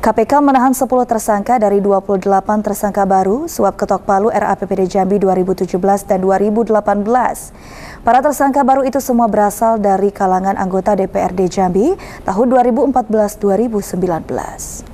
KPK menahan 10 tersangka dari 28 tersangka baru suap ketok palu RAPBD Jambi 2017 dan 2018. Para tersangka baru itu semua berasal dari kalangan anggota DPRD Jambi tahun 2014-2019.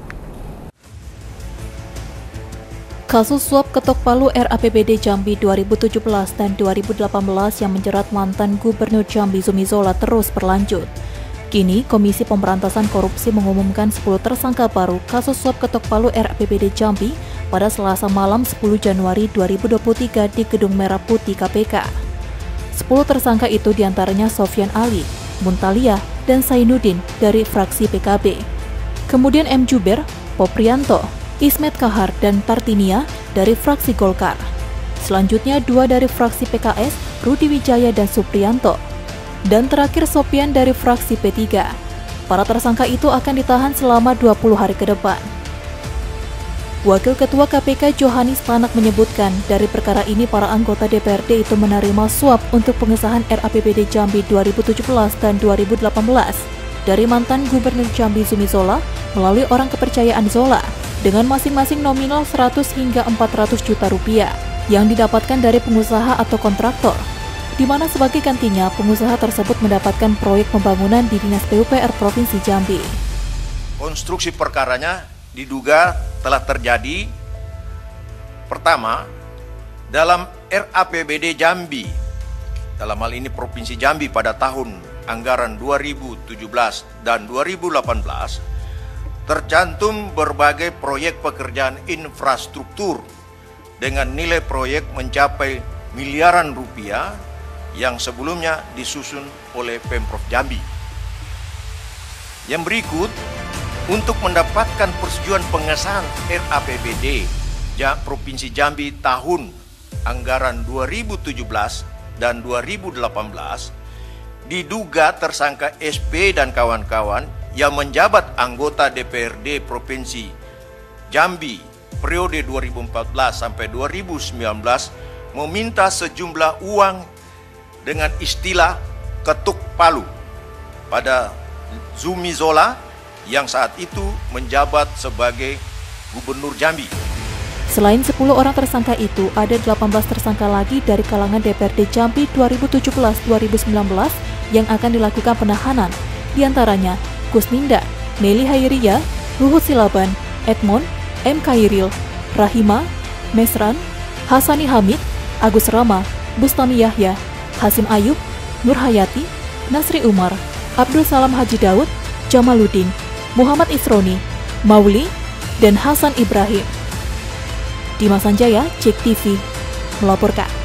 Kasus suap ketok palu RAPBD Jambi 2017 dan 2018 yang menjerat mantan Gubernur Jambi Zumi Zola terus berlanjut. Kini, Komisi Pemberantasan Korupsi mengumumkan 10 tersangka baru kasus suap ketok palu RAPBD Jambi pada Selasa malam 10 Januari 2023 di Gedung Merah Putih KPK. 10 tersangka itu diantaranya Sofyan Ali, Muntalia, dan Sainuddin dari fraksi PKB. Kemudian M. Juber, Poprianto, Ismet Kahar, dan Tartinia dari fraksi Golkar. Selanjutnya 2 dari fraksi PKS, Rudi Wijaya dan Supriyanto. Dan terakhir Sopian dari fraksi P3. Para tersangka itu akan ditahan selama 20 hari ke depan. Wakil Ketua KPK Johanis Tanak menyebutkan dari perkara ini para anggota DPRD itu menerima suap untuk pengesahan RAPBD Jambi 2017 dan 2018 dari mantan Gubernur Jambi Zumi Zola melalui orang kepercayaan Zola dengan masing-masing nominal 100 hingga 400 juta rupiah yang didapatkan dari pengusaha atau kontraktor, di mana sebagai gantinya pengusaha tersebut mendapatkan proyek pembangunan di Dinas PUPR Provinsi Jambi. Konstruksi perkaranya diduga telah terjadi pertama dalam RAPBD Jambi, dalam hal ini Provinsi Jambi pada tahun anggaran 2017 dan 2018, tercantum berbagai proyek pekerjaan infrastruktur dengan nilai proyek mencapai miliaran rupiah yang sebelumnya disusun oleh Pemprov Jambi. Yang berikut, untuk mendapatkan persetujuan pengesahan RAPBD Provinsi Jambi tahun anggaran 2017 dan 2018, diduga tersangka SP dan kawan-kawan yang menjabat anggota DPRD Provinsi Jambi periode 2014 sampai 2019 meminta sejumlah uang dengan istilah ketuk palu pada Zumi Zola yang saat itu menjabat sebagai Gubernur Jambi. Selain 10 orang tersangka itu, ada 18 tersangka lagi dari kalangan DPRD Jambi 2017-2019 yang akan dilakukan penahanan, diantaranya Kusninda, Meli Hayriya, Luhut Silaban, Edmond, M. Kairil, Rahima, Mesran, Hasani Hamid, Agus Rama, Bustami Yahya, Hasim Ayub, Nur Hayati, Nasri Umar, Abdul Salam Haji Daud, Jamaluddin, Muhammad Isroni, Mauli, dan Hasan Ibrahim. Dimas Sanjaya, JEK TV, melaporkan.